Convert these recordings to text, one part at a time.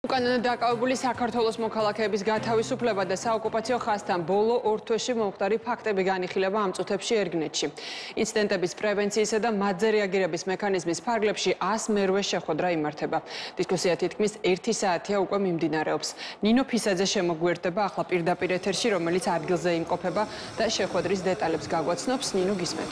უკანონო დაკავებული საქართველოს მოქალაქეების გათავისუფლება და საოკუპაციო ხაზთან ბოლო ორ თვეში მომხდარი ფაქტები განიხილება ამ წუთებში ერგნეთში. ინციდენტების პრევენციისა და მათზე რეაგირების მექანიზმის ფარგლებში 100 მერვე შეხვედრა იმართება. დისკუსია თითქმის 1 საათია უკვე მიმდინარეობს. ნინო ფისაძე შემოგვიერთდება ახლა პირდაპირ ეთერში, რომელიც ადგილზე იმყოფება და შეხვედრის დეტალებს გაგვაცნობს. ნინო, გისმენთ.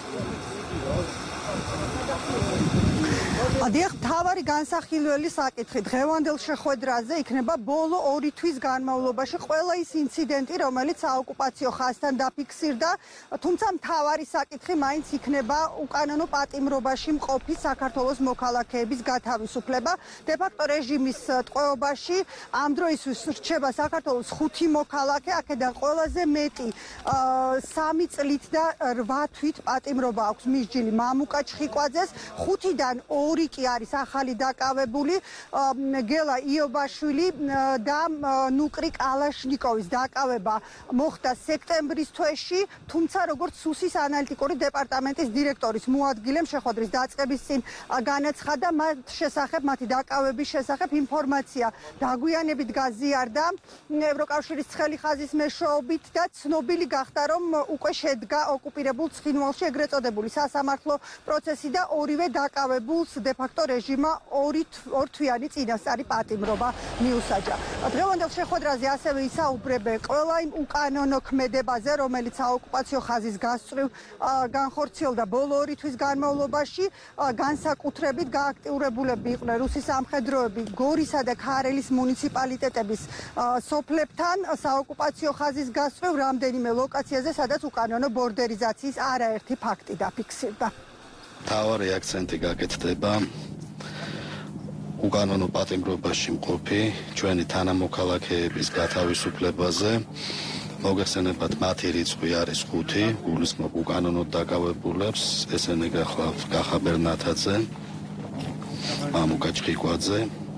Დიახ, მთავარი განსახილველი საკითხი დღევანდელ შეხვედრაზე იქნება ბოლო 2 თვის განმავლობაში ყველა ის ინციდენტი, რომელიც საოკუპაციო ხაზთან დაფიქსირდა, თუმცა მთავარი საკითხი მაინც იქნება უკანონო პატიმრობაში მყოფი საქართველოს მოქალაქეების გათავისუფლება. დე-ფაქტო რეჟიმის ტყვეობაში ამ დროისთვის რჩება საქართველოს 5 მოქალაქე, აქედან ყველაზე მეტი 3 წლით და 8 თვით პატიმრობა აქვს მისჯილი მამუკა ჩხიკვაძეს, 5-დან 2 კი არის ახალი დაკავებული გელა იობაშვილი და ნუკრი კალაშნიკოვის დაკავება მოხდა სექტემბრის თვეში, თუმცა როგორც სუსის ანალიტიკური დეპარტამენტის დირექტორის მოადგილემ შეხვედრის დაწყების წინ განაცხადა, მათი დაკავების შესახებ ინფორმაცია დაგვიანებით გაზიარდა ევროკავშირის ცხელი ხაზის მეშვეობით და ცნობილი გახდა, რომ უკვე შედგა ოკუპირებულ ცხინვალში ეგრეთ წოდებული სასამართლო პროცესი და ორივე დაკავებულს დე-ფაქტო რეჟიმა 2 თვიანი წინასწარი პატიმრობა მიუსაჯა. დღევანდელ შეხვედრაზე ასევე ისაუბრებენ ყველა იმ უკანონო ქმედებაზე, რომელიც საოკუპაციო ხაზის გასწვრივ განხორციელდა ბოლო 2 თვის განმავლობაში, განსაკუთრებით გააქტიურებულები იყვნენ რუსის სამხედროები გორისა და ქარელის მუნიციპალიტეტების სოფლებთან საოკუპაციო ხაზის გასწვრივ რამდენიმე ლოკაციაზე, სადაც უკანონო ბორდერიზაციის არაერთი ფაქტი დაფიქსირდა. მთავარი აქცენტი გაკეთდება უკანონო პატიმრობაში მყოფი ჩვენი თანამოქალაქეების გათავისუფლებაზე. მოგეხსენებათ, მათი რიცხვი არის 5, გულისხმობ უკანონოდ დაკავებულებს, ესენი გახლავთ კახაბერ ნათაძე, მამუკა ჩხიკვაძე,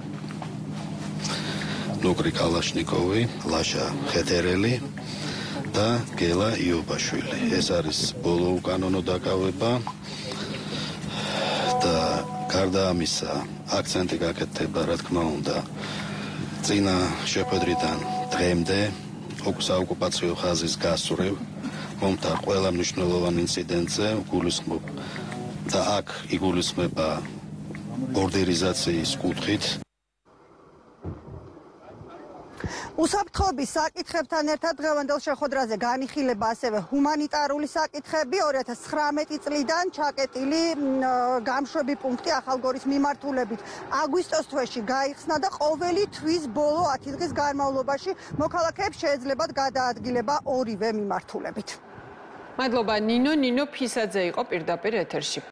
ნუკრი კალაშნიკოვი, ლაშა ხეთერელი და გელა იობაშვილი. ეს არის ბოლო უკანონო დაკავება. და გარდა ამისა, აქცენტი გაკეთდება, რა თქმა უნდა, წინა შეხვედრიდან დღემდე საოკუპაციო ხაზის გასწვრივ მომხდარ ყველა მნიშვნელოვან ინციდენტზე გულისხმობ და აქ იგულისხმება ბორდერიზაციის კუთხით. უსაფრთხოების საკითხებთან ერთად დღევანდელ შეხვედრაზე განიხილება ასევე ჰუმანიტარული საკითხები. 2019 წლიდან ჩაკეტილი გამშვები პუნქტი ახალგორის მიმართულებით აგვისტოს თვეში გაიხსნა და ყოველი თვის ბოლო 10 დღის განმავლობაში მოქალაქეებს შეეძლებათ გადაადგილება ორივე მიმართულებით. მადლობა ნინო. ნინო ფისაძე იყო პირდაპირ ეთერში.